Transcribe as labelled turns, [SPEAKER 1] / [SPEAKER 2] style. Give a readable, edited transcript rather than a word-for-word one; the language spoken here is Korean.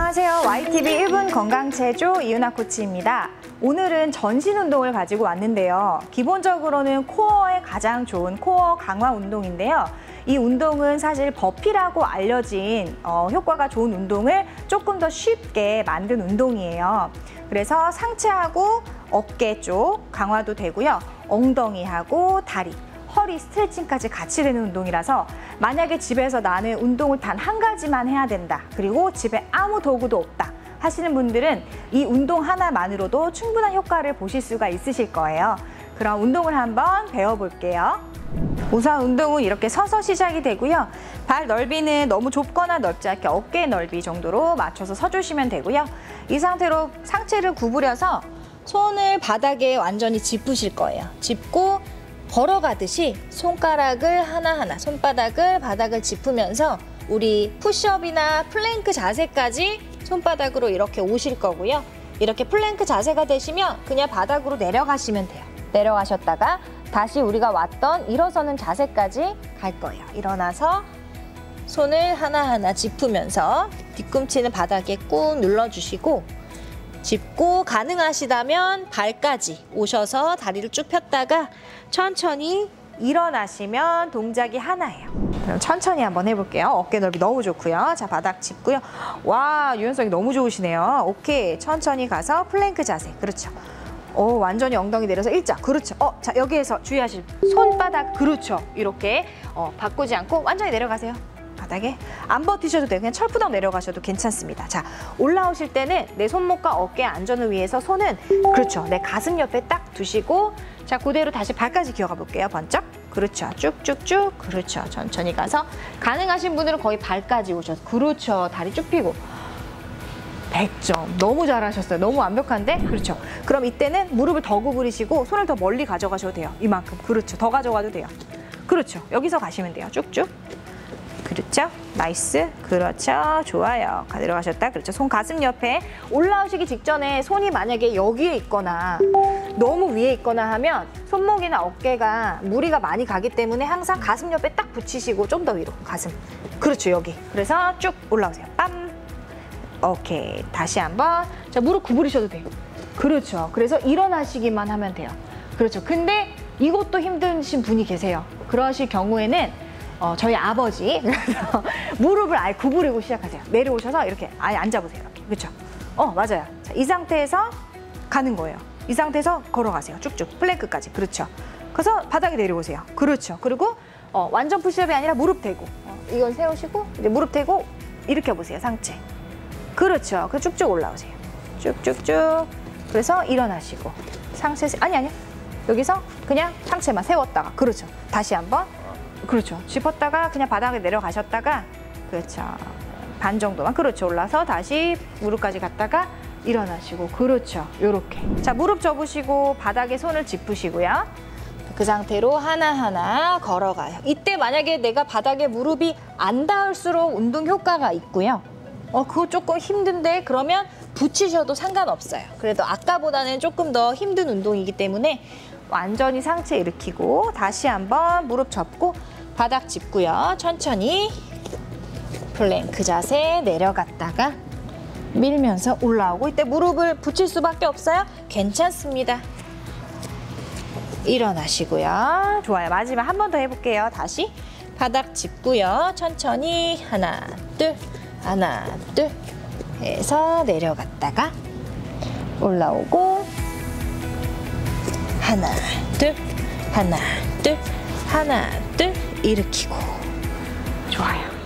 [SPEAKER 1] 안녕하세요. YTV 1분 건강체조 이윤아 코치입니다. 오늘은 전신 운동을 가지고 왔는데요. 기본적으로는 코어에 가장 좋은 코어 강화 운동인데요. 이 운동은 사실 버피라고 알려진 효과가 좋은 운동을 조금 더 쉽게 만든 운동이에요. 그래서 상체하고 어깨 쪽 강화도 되고요. 엉덩이하고 다리, 허리 스트레칭까지 같이 되는 운동이라서 만약에 집에서 나는 운동을 단 한 가지만 해야 된다, 그리고 집에 아무 도구도 없다 하시는 분들은 이 운동 하나만으로도 충분한 효과를 보실 수가 있으실 거예요. 그럼 운동을 한번 배워볼게요. 우선 운동은 이렇게 서서 시작이 되고요. 발 넓이는 너무 좁거나 넓지 않게 어깨 넓이 정도로 맞춰서 서주시면 되고요. 이 상태로 상체를 구부려서 손을 바닥에 완전히 짚으실 거예요. 짚고 걸어가듯이 손가락을 하나하나, 손바닥을 바닥을 짚으면서 우리 푸시업이나 플랭크 자세까지 손바닥으로 이렇게 오실 거고요. 이렇게 플랭크 자세가 되시면 그냥 바닥으로 내려가시면 돼요. 내려가셨다가 다시 우리가 왔던 일어서는 자세까지 갈 거예요. 일어나서 손을 하나하나 짚으면서 뒤꿈치는 바닥에 꾹 눌러주시고, 짚고 가능하시다면 발까지 오셔서 다리를 쭉 폈다가 천천히 일어나시면 동작이 하나예요. 그럼 천천히 한번 해볼게요. 어깨 넓이 너무 좋고요. 자, 바닥 짚고요. 와, 유연성이 너무 좋으시네요. 오케이, 천천히 가서 플랭크 자세. 그렇죠. 완전히 엉덩이 내려서 일자. 그렇죠. 자, 여기에서 주의하실 손바닥. 그렇죠. 이렇게 바꾸지 않고 완전히 내려가세요. 바닥에 안 버티셔도 돼요. 그냥 철푸덕 내려가셔도 괜찮습니다. 자, 올라오실 때는 내 손목과 어깨 안전을 위해서 손은, 그렇죠, 내 가슴 옆에 딱 두시고, 자, 그대로 다시 발까지 기어가 볼게요. 번쩍. 그렇죠. 쭉쭉쭉. 그렇죠. 천천히 가서 가능하신 분들은 거의 발까지 오셔서, 그렇죠, 다리 쭉 펴고. 100점. 너무 잘하셨어요. 너무 완벽한데? 그렇죠. 그럼 이때는 무릎을 더 구부리시고 손을 더 멀리 가져가셔도 돼요. 이만큼. 그렇죠. 더 가져가도 돼요. 그렇죠. 여기서 가시면 돼요. 쭉쭉. 그렇죠. 나이스. 그렇죠. 좋아요. 내려가셨다. 그렇죠. 손 가슴 옆에. 올라오시기 직전에 손이 만약에 여기에 있거나 너무 위에 있거나 하면 손목이나 어깨가 무리가 많이 가기 때문에 항상 가슴 옆에 딱 붙이시고 좀 더 위로. 가슴. 그렇죠. 여기. 그래서 쭉 올라오세요. 빰. 오케이. 다시 한번. 자, 무릎 구부리셔도 돼요. 그렇죠. 그래서 일어나시기만 하면 돼요. 그렇죠. 근데 이것도 힘드신 분이 계세요. 그러실 경우에는 저희 아버지, 그래서 무릎을 아예 구부리고 시작하세요. 내려오셔서 이렇게 아예 앉아보세요. 이렇게. 그렇죠. 맞아요. 자, 이 상태에서 가는 거예요. 이 상태에서 걸어가세요. 쭉쭉. 플랭크까지. 그렇죠. 그래서 바닥에 내려오세요. 그렇죠. 그리고 완전 푸시업이 아니라 무릎 대고, 이건 세우시고 이제 무릎 대고 일으켜 보세요. 상체. 그렇죠. 그 쭉쭉 올라오세요. 쭉쭉쭉. 그래서 일어나시고 상체, 아니 여기서 그냥 상체만 세웠다가, 그렇죠. 다시 한번. 그렇죠. 짚었다가 그냥 바닥에 내려가셨다가, 그렇죠, 반 정도만, 그렇죠, 올라서 다시 무릎까지 갔다가 일어나시고, 그렇죠, 요렇게. 자, 무릎 접으시고 바닥에 손을 짚으시고요. 그 상태로 하나하나 걸어가요. 이때 만약에 내가 바닥에 무릎이 안 닿을수록 운동 효과가 있고요. 그거 조금 힘든데 그러면 붙이셔도 상관없어요. 그래도 아까보다는 조금 더 힘든 운동이기 때문에 완전히 상체 일으키고 다시 한번 무릎 접고 바닥 짚고요. 천천히 플랭크 자세 내려갔다가 밀면서 올라오고, 이때 무릎을 붙일 수밖에 없어요. 괜찮습니다. 일어나시고요. 좋아요. 마지막 한 번 더 해볼게요. 다시 바닥 짚고요. 천천히 하나, 둘, 하나, 둘 해서 내려갔다가 올라오고, 하나, 둘, 하나, 둘, 하나, 둘 일으키고. 좋아요.